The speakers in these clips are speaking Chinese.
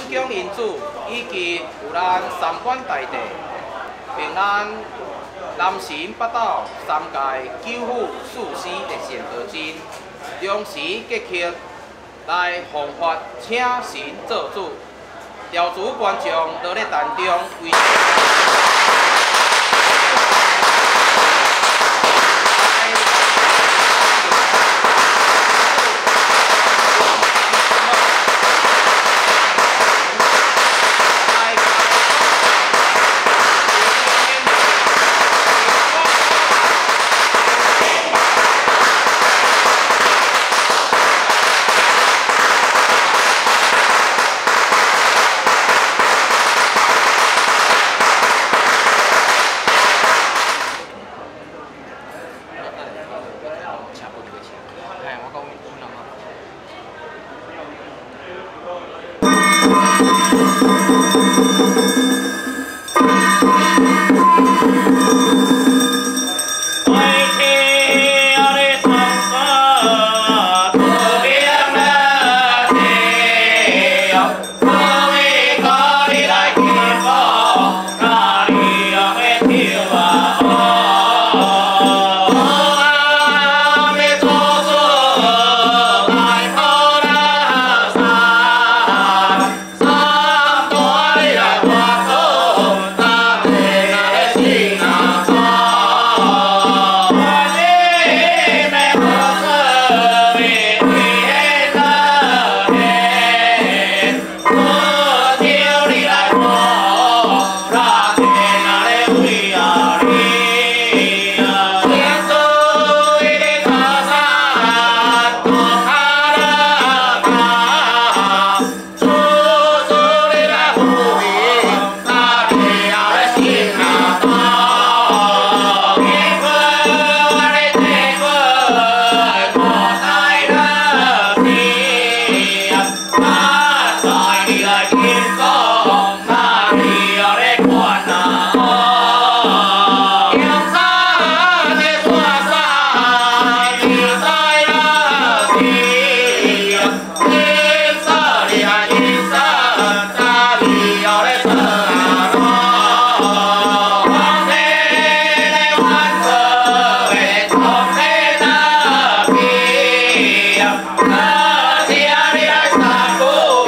恭因主以及有咱三官大帝平安南神北斗三界九府四司的善道真，同时结契来弘法请神做主，调主观众在咧坛中为。 Hãy subscribe cho kênh Ghiền Mì Gõ để không bỏ lỡ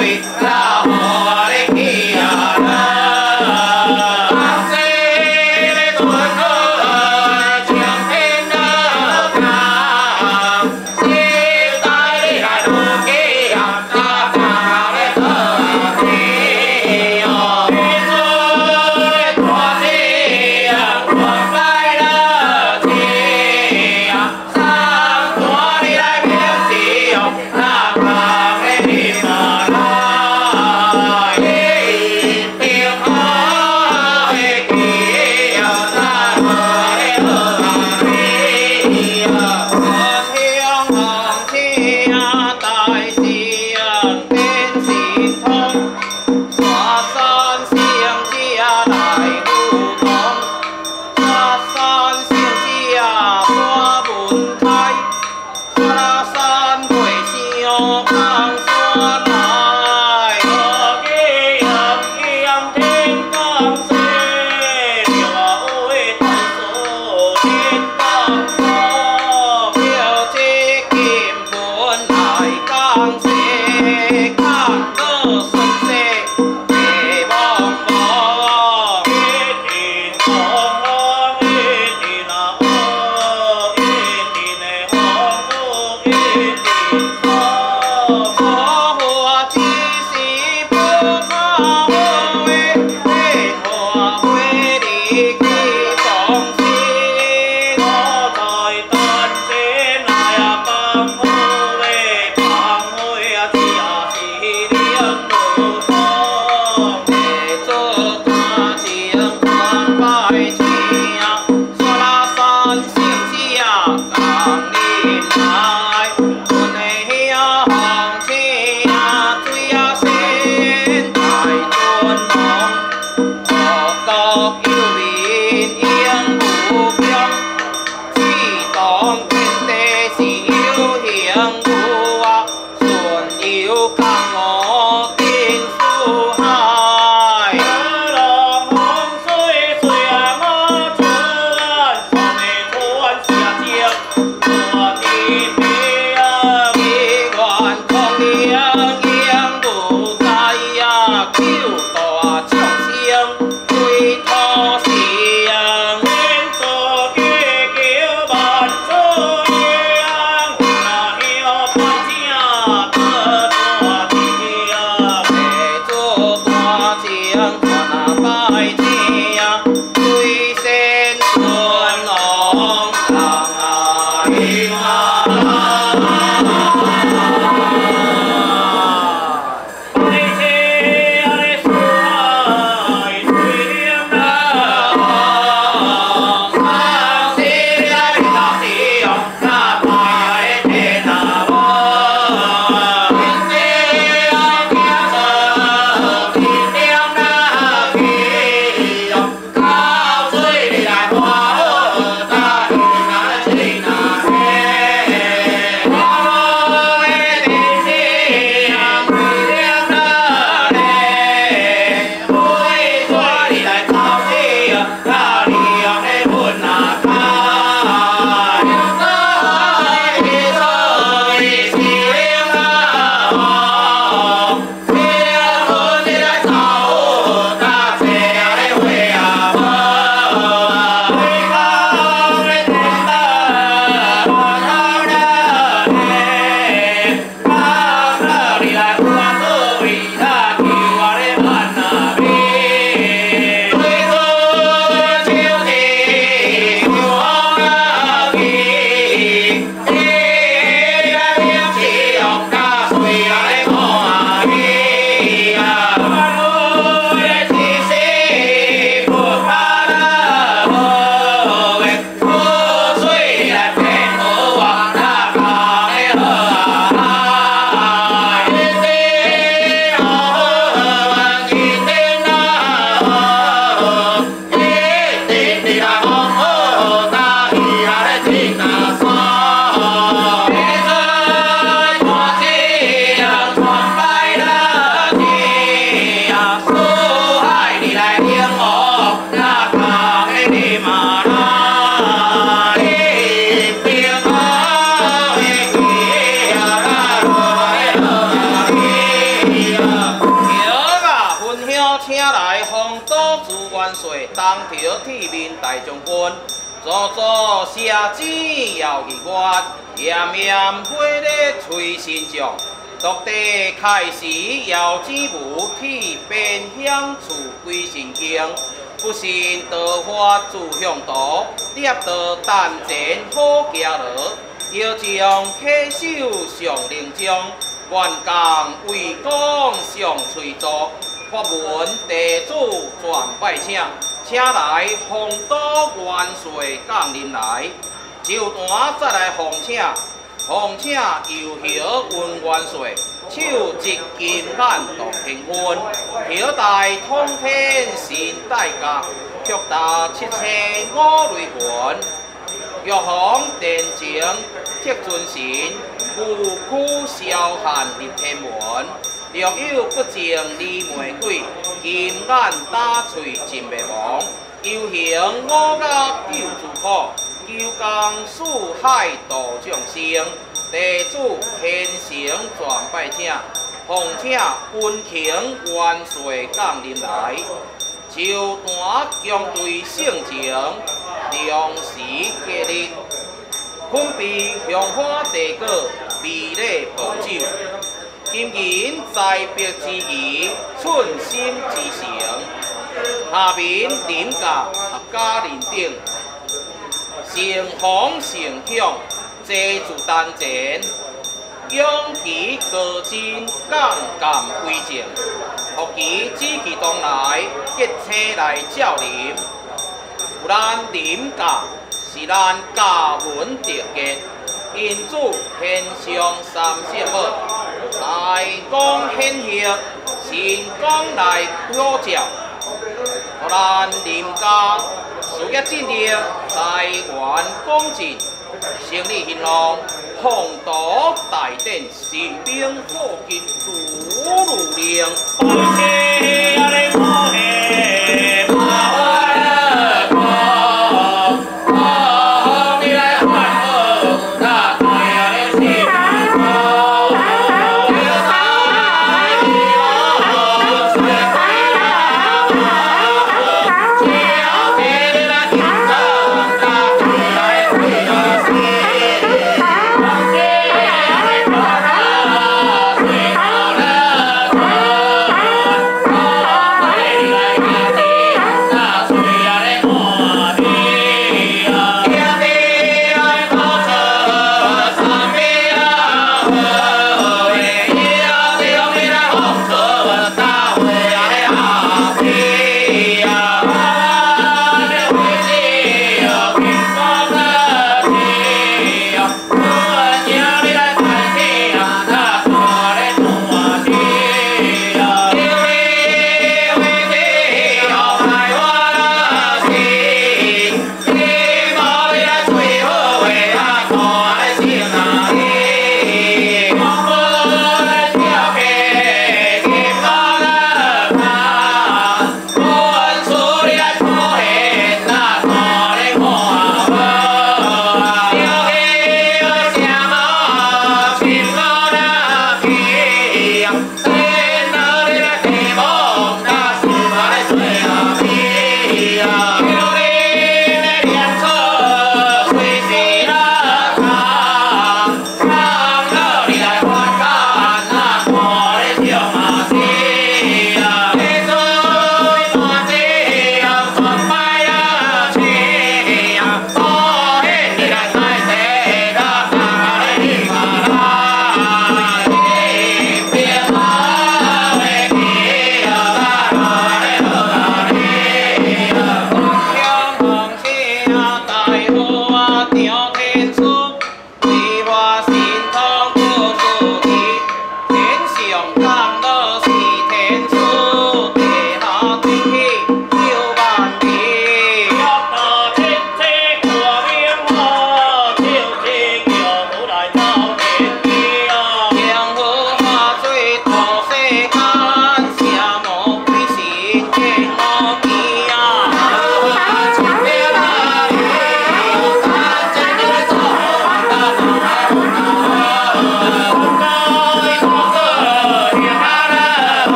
来洪都主元帅当朝铁面大将军，座座写字要义愿，严严挥烈随心将。独地开始要子无铁边响处归神经，不信道法自向道，猎道单前好行路。要将恪守上令章，愿降为公上催作。发文地主全拜请，请来洪都元帅降临来，就单再来奉请。奉请又晓文元帅，手执金眼度平安，条带通天神大甲，脚踏七星五雷环。玉皇殿前铁尊神，虎躯霄汉立天门。若有不正离玫瑰，金眼打碎真袂亡。游行五岳救诸苦，九江四海度众生。地主虔诚全拜请，奉请温情元帅降临来，就单将对圣情，良时节日，分别香花地果，美丽宝酒。今人在别之宜，寸心之诚。下面临驾合家人等，盛丰盛享，祭祖丹前，勇其高真，杠杆威正，福其志气东来，结车来照临。有咱临驾，是咱家门德节，因主天上三圣母。大公显赫，神功来表照，互咱临家事业进力，财源广进，胜利兴隆，宏图大展，神兵火急如如令。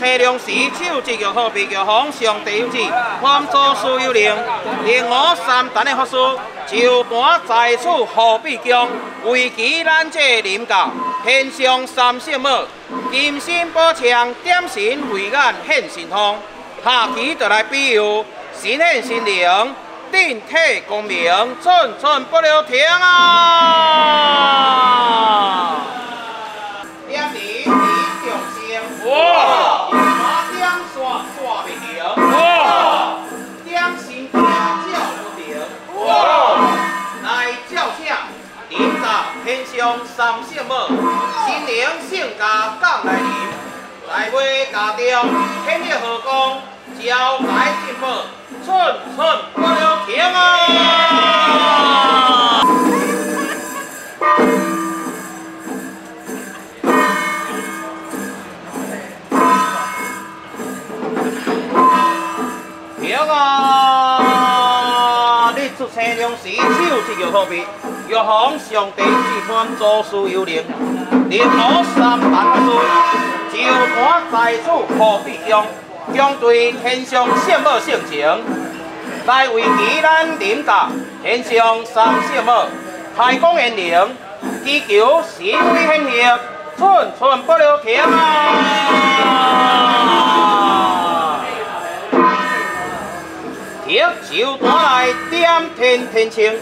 车辆时手持玉好币，玉皇上帝有旨，凡做事有令，令我三单的法师就单在此护庇宫，为其咱这临教，献上三圣母，金身宝枪，点神慧眼显神通，下期就来比喻神显神灵，定体光明，寸寸不留停啊！点地中声，哇！点线袂停，哇！点神行照不停，哇！来照请，临达天上三圣母，神灵圣家降来临，来尾家中天日和光，招财进宝，寸寸不留停啊！你出车辆时手持玉好币，玉皇上帝之番做事有令，令我三班法师就单在此护庇宫，将对天上圣母性情，来为其咱临教天上三圣母开光言灵，祈求神威显现，寸寸不留停啊！铁手单来点天天青，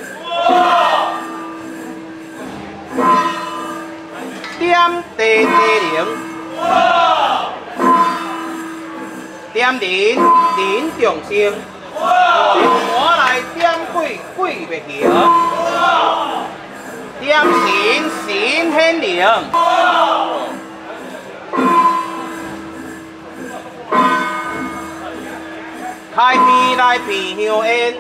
点地地灵，点人人众生，手单来点鬼鬼袂行，点神神显灵。开片来片香烟，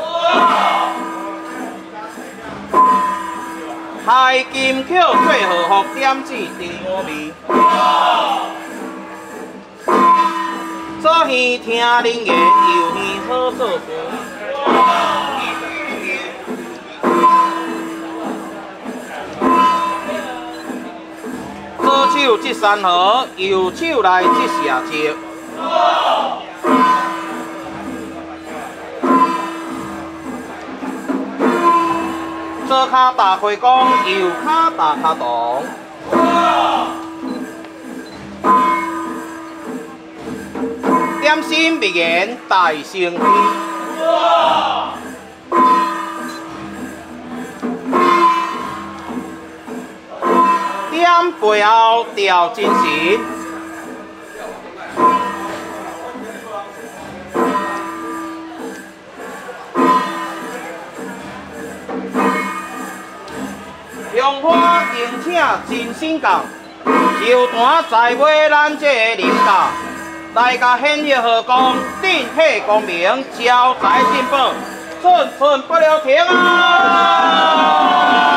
开金口做和服点子地我味，做戏听人言，游戏好做伴。左手接山河，右手来接社稷。左脚打开光，右脚打卡动。点心闭眼大圣天。点背后调真神。香花敬请真心教，就单在尾咱这临教，来甲显日和光，定体光明，招财进宝，寸寸不留停啊！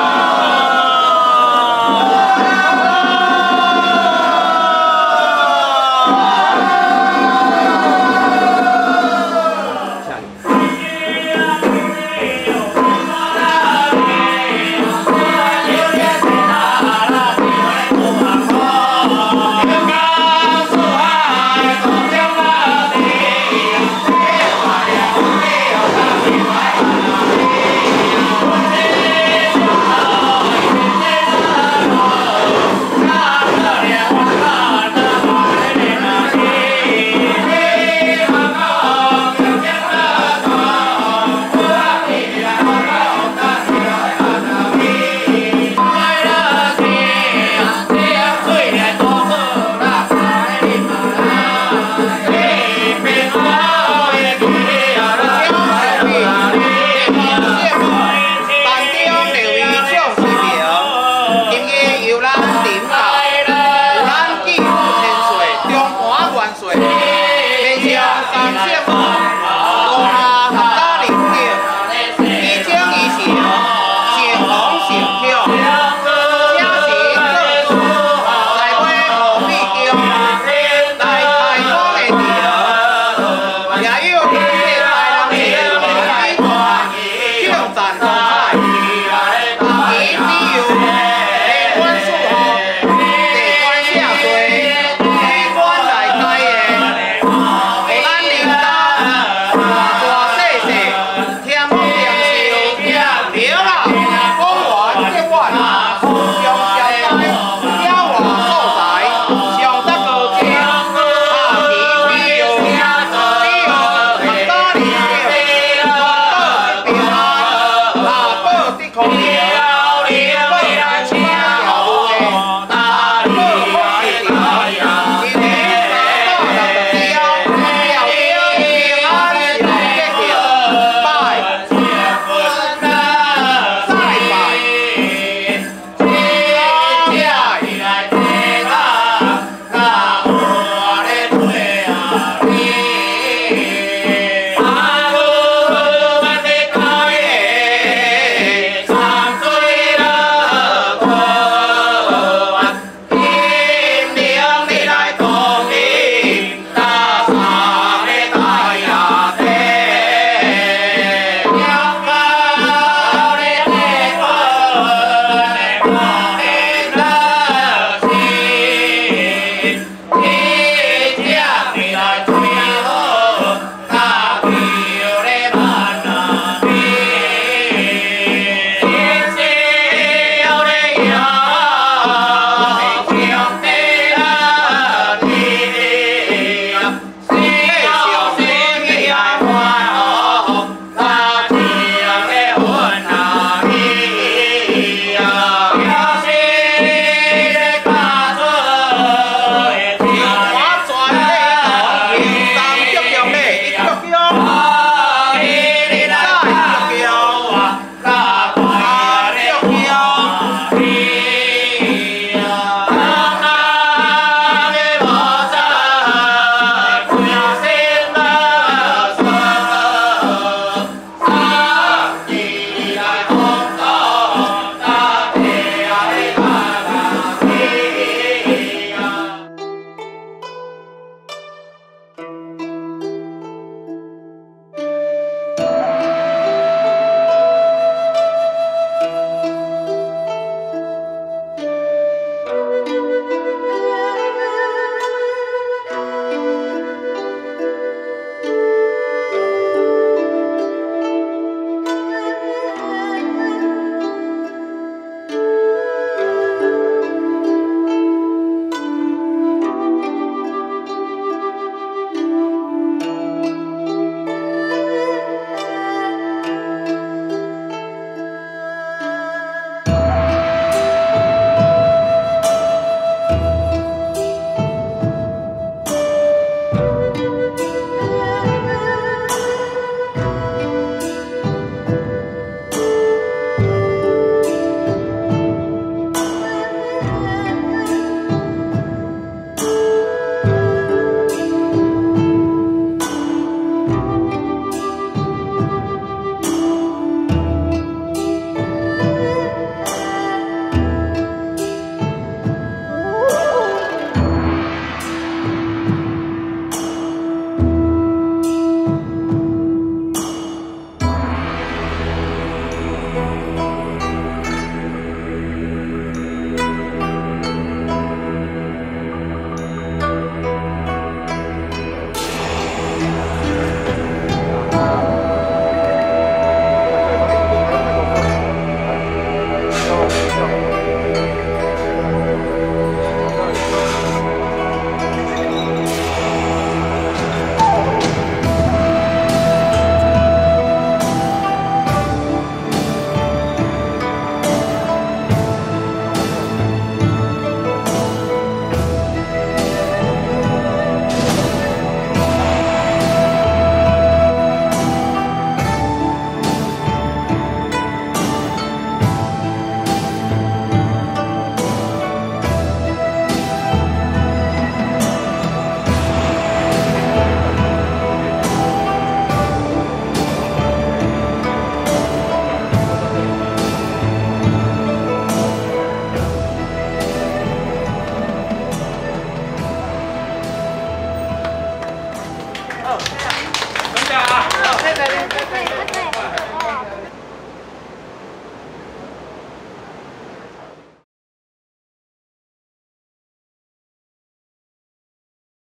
等下啊， 对对对对对对。